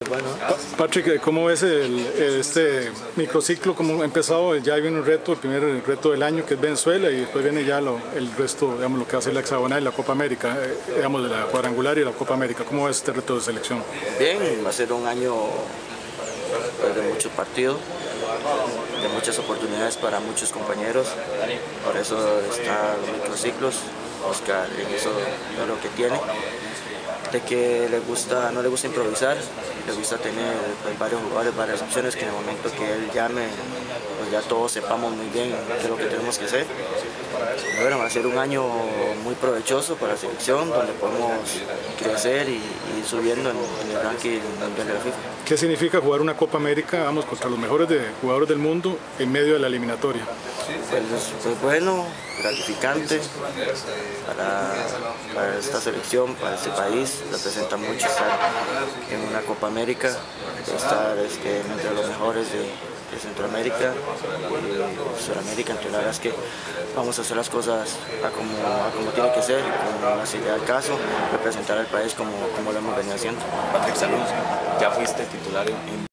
Bueno, Patrick, ¿cómo ves este microciclo? ¿Cómo ha empezado? Ya viene un reto, el primer reto del año, que es Venezuela, y después viene ya el resto, digamos, lo que va a ser la hexagonal y la Copa América, digamos, de la cuadrangular y la Copa América. ¿Cómo ves este reto de selección? bien, va a ser un año de muchos partidos, de muchas oportunidades para muchos compañeros, por eso está los microciclos. Oscar en eso es lo que tiene, de que no le gusta improvisar, le gusta tener pues, varios jugadores, varias opciones, que en el momento que él llame, pues ya todos sepamos muy bien qué es lo que tenemos que hacer. Bueno, va a ser un año muy provechoso para la selección, donde podemos crecer y ir subiendo en el ranking mundial de la FIFA. ¿Qué significa jugar una Copa América, vamos, contra los mejores jugadores del mundo en medio de la eliminatoria? Pues bueno, gratificante para esta selección, para este país. Representa mucho estar en una Copa América, estar entre los mejores de Centroamérica y Sudamérica. Entonces la verdad es que vamos a hacer las cosas a como tiene que ser, como así al caso, representar al país como lo hemos venido haciendo. Patrick, saludos. Ya fuiste titular en